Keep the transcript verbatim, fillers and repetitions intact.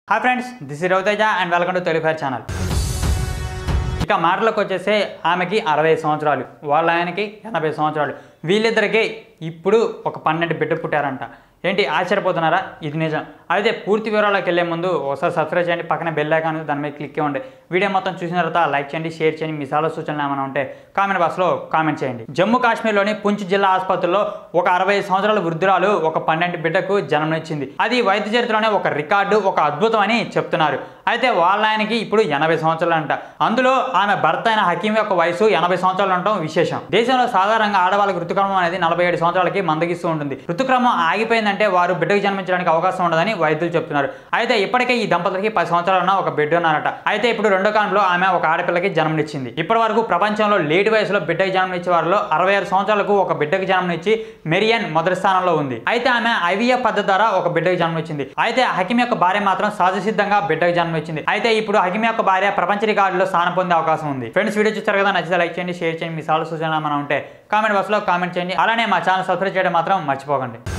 Hi friends, this is Ravi Teja and welcome to Telugu fire channel. ఇక మాటలకు వచ్చేస్తే ఆమెకి అరవై సంవత్సరాలు, వాళ్ళ ఆయనకి ఎనభై సంవత్సరాలు. వీళ్ళిద్దరికి ఇప్పుడు ఒక పన్నెండు బిడ్డ పుట్టారంట. ఏంటి ఆశ్చర్యపోతున్నారా? ఇది నిజం. అయితే పూర్తి వివరాలకు వెళ్ళే ముందు ఒకసారి సబ్స్క్రైబ్ చేయండి, పక్కన బెల్ ఐకాన్ దాని మీద క్లిక్ ఇవ్వండి. వీడియో మొత్తం చూసిన తర్వాత లైక్ చేయండి, షేర్ చేయండి. మీ సలహా సూచనలు ఏమైనా ఉంటే కామెంట్ బాక్స్లో కామెంట్ చేయండి. జమ్మూ కాశ్మీర్లోని పుంచ్ జిల్లా ఆసుపత్రిలో ఒక అరవై సంవత్సరాల వృద్ధురాలు ఒక పన్నెండు బిడ్డకు జన్మనిచ్చింది. అది వైద్య చరిత్రలోనే ఒక రికార్డు, ఒక అద్భుతం అని చెప్తున్నారు. అయితే వాళ్ళ ఆయనకి ఇప్పుడు ఎనభై సంవత్సరాలు అంట. అందులో ఆమె భర్త అయిన హకీం యొక్క వయసు ఎనభై సంవత్సరాలు ఉండటం విశేషం. దేశంలో సాధారణంగా ఆడవాళ్ళకి ఋతుక్రమం అనేది నలభై ఏడు సంవత్సరాలకి మందగిస్తూ ఉంటుంది. ఋతుక్రమం ఆగిపోయిందంటే వారు బిడ్డకు జన్మించడానికి అవకాశం ఉండదని వైద్యులు చెప్తున్నారు. అయితే ఇప్పటికే ఈ దంపతులకి పది సంవత్సరాలు ఉన్న ఒక బిడ్డ ఉన్నారట. అయితే ఇప్పుడు రెండో కాలంలో ఆమె ఒక ఆడపిల్లకి జన్మనిచ్చింది. ఇప్పటి వరకు ప్రపంచంలో లేటు వయసులో బిడ్డకి జన్మనిచ్చే వారిలో అరవై ఆరు సంవత్సరాలకు ఒక బిడ్డకి జన్మనిచ్చి మెరియన్ మొదటి స్థానంలో ఉంది. అయితే ఆమె ఐవీఎఫ్ పద్ధతి ద్వారా ఒక బిడ్డకి జన్మనిచ్చింది. అయితే హకీం యొక్క భార్య మాత్రం సహజ సిద్ధంగా బిడ్డకి జన్మనిచ్చింది. అయితే ఇప్పుడు హకీం యొక్క భార్య ప్రపంచ రికార్డులో స్థానం పొందే అవకాశం ఉంది. ఫ్రెండ్స్, వీడియో చూస్తారు కదా, నచ్చితే లైక్ చేయండి, షేర్ చేయండి. మీ సలహా సూచనలు ఏమైనా ఉంటే కామెంట్ బాక్స్లో కామెంట్ చేయండి. అలానే మా ఛానల్ సబ్స్క్రైబ్ చేయడం మాత్రం మర్చిపోకండి.